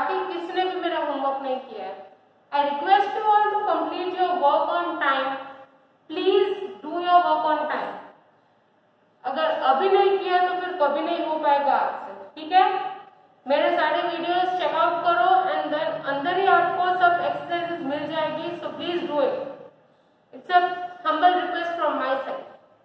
बाकी किसने भी मेरा होमवर्क नहीं किया है, I request you all to complete your work on time. Please do your work on time. अगर अभी नहीं किया तो फिर कभी नहीं हो पाएगा आपसे, ठीक है। मेरे सारे वीडियोस चेकआउट करो एंड देन अंदर ही आपको सब एक्सरसाइजेस मिल जाएगी, so please do it. It's a humble request from my side.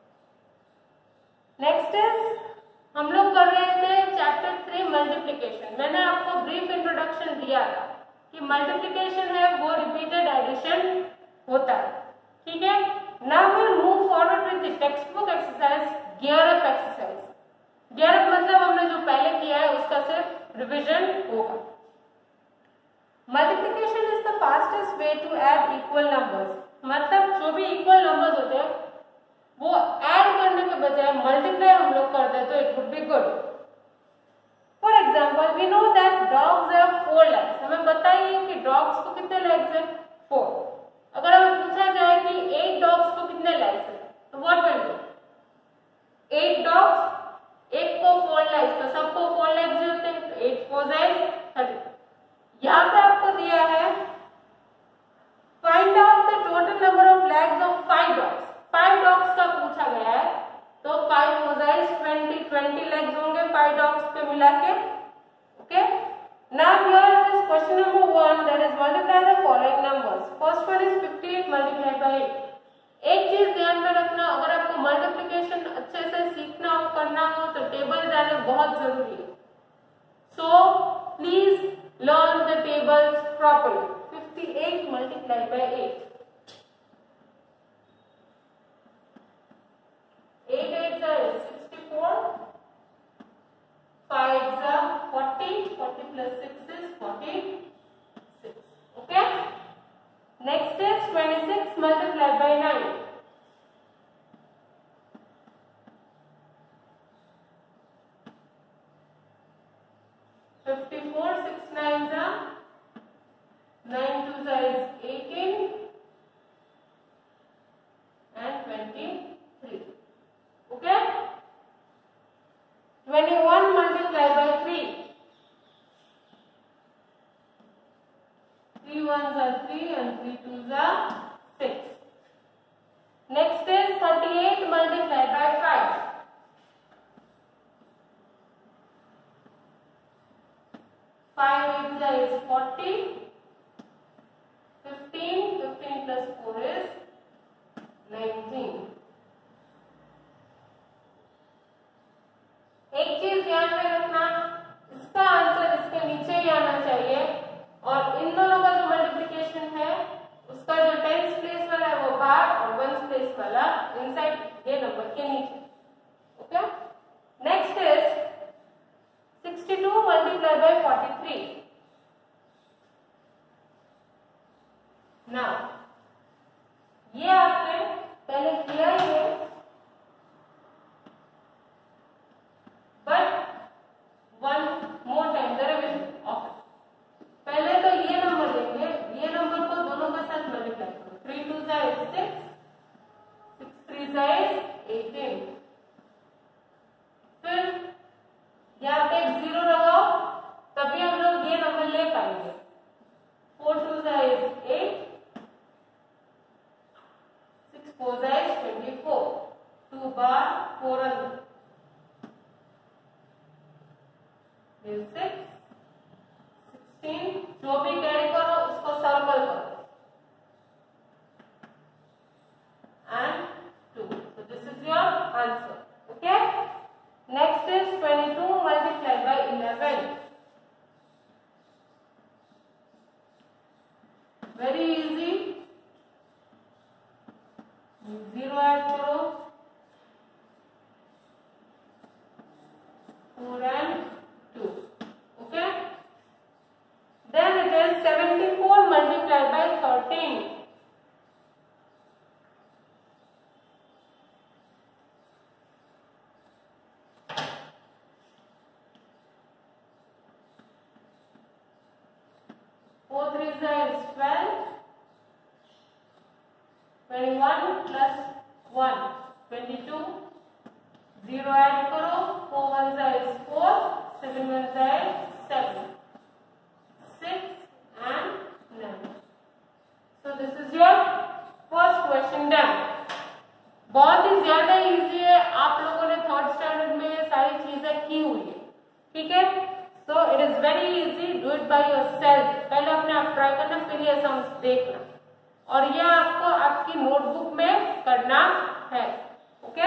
Next is हम लोग कर रहे थे चैप्टर 3 मल्टीप्लिकेशन। मैंने आपको ब्रीफ इंट्रोडक्शन दिया था कि मल्टीप्लिकेशन है वो रिपीटेड एडिशन होता है, ठीक है। Now we will move forward with the textbook exercise gear up exercise. Gear up मतलब हमने जो पहले किया है उसका सिर्फ रिवीजन होगा। Multiplication is the fastest way to add equal numbers. मतलब जो भी इक्वल नंबर्स होते हैं वो ऐड करने के बजाय मल्टीप्लाई हम लोग कर दे तो it would be good. For example we know that dogs have 4 legs. हमें बताइए कि डॉग्स को कितने लेग्स है, 4। अगर हमें पूछा जाए कि 8 डॉग्स को कितने लेग्स है तो व्हाट विल डू? 8 डॉग्स, एक को 4 लेग्स, तो सबको 4 लेग्स ही होते हैं, तो 8 4 30। यहाँ पे आपको दिया है find out the total number of legs of 5 dogs. 5 dogs का पूछा गया है, तो 5 20 लेग्स होंगे 5 डॉग्स पे मिला के, okay. Now here it is question number 1, that is multiply the following numbers. First one is 15 multiply by 8। एक चीज ध्यान में रखना, अगर आपको मल्टीप्लिकेशन अच्छे से सीखना हो, करना हो, तो टेबल जाने बहुत जरूरी है। So please learn the tables properly. 58 multiply by 8, 8 8 is 64, 5 8 are 40, 40 plus 6 is 46, okay. Next is 26 multiplied by 9, 54, 6 9s are 9 2s is 18 and 23, okay. 21 multiplied by 3, 3 1s are 3 and 3 2s are 6. Next is 38 multiplied by 5, 5 8 is 40, 15 plus 4 is 19. एक चीज ध्यान में रखना, इसका answer इसके नीचे ही आना चाहिए, और इन दोनों का जो मल्टीप्लिकेशन है उसका जो 10th प्लेस वाला है वो बाहर और 1st प्लेस वाला इनसाइड ये नंबर के नीचे, okay. Next is 62 multiply by 43। Now ये आपने पहले किया ही है, but one more time the revision of it. पहले तो ये नंबर लेंगे, ये नंबर को दोनों के साथ मल्टीप्लाई करो। 3 2 is 6, 6 3 is 18। फिर यहाँ पे एक 0 लगाओ, तभी हम लोग ये नंबर ले पाएंगे। 4 2 is 8, 6 4 is 24, 2 bar 4 and 6 16, जो भी कैरी करो उसको सर्कल करो, and 2, so this is your answer, okay. Next is 22 multiplied by 11, very easy, 0 add करो, 4 and 2, okay. Then it is 74 multiplied by 13, 4 3 is 12, 21 plus 1 22, 0 add करो, 4 1 is 4, 7 1 is 7, So this is your first question done. बहुत ही ज्यादा easy है, आप लोगों ने third standard में ये सारी चीजें की हुई है, ठीक है। So it is very easy, do it by yourself. पहले अपने आप ट्राई करना, फिर ये सम्स देखना, और ये आपको आपकी नोटबुक में करना है, okay.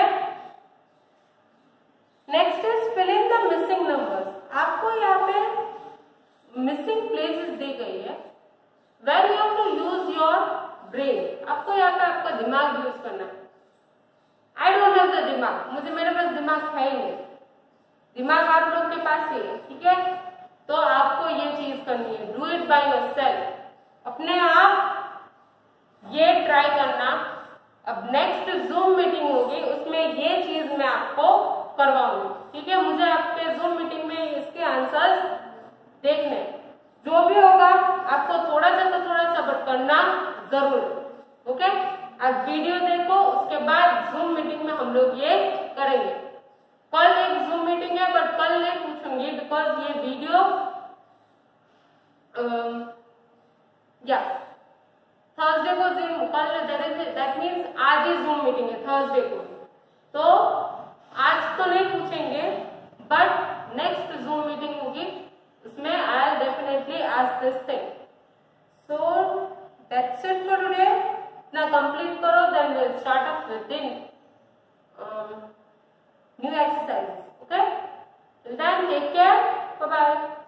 Next is fill in the missing numbers. आपको यहाँ पे मिसिंग प्लेसेस दी गई है, where you have to use your brain. आपको यहाँ पे आपका दिमाग यूज करना है। आई डोंट हैव द दिमाग, मेरे पास दिमाग है ही नहीं, दिमाग आप लोग के पास ही है, ठीक है। तो आपको ये चीज करनी है, डू इट बाय योरसेल्फ, अपने आप ये ट्राई करना। अब नेक्स्ट जूम मीटिंग होगी, उसमें ये चीज मैं आपको करवाऊंगी, ठीक है। मुझे आपके जूम मीटिंग में इसके आंसर्स देखने, जो भी होगा आपको थोड़ा सा बट करना जरूर, ओके। आप वीडियो देखो, उसके बाद जूम मीटिंग में हम लोग ये करेंगे। कल एक जूम मीटिंग है, बट कल नहीं पूछूंगी बिकॉज ये वीडियो या थर्सडे को जूम, कल दैट मीन्स आज ही जूम मीटिंग है थर्सडे को, तो आज तो नहीं पूछेंगे, बट नेक्स्ट जूम मीटिंग होगी, उसमें I will definitely ask this thing. So that's it for today. ना कंप्लीट करो, then will start up with new exercise, okay. Till then take care, bye bye.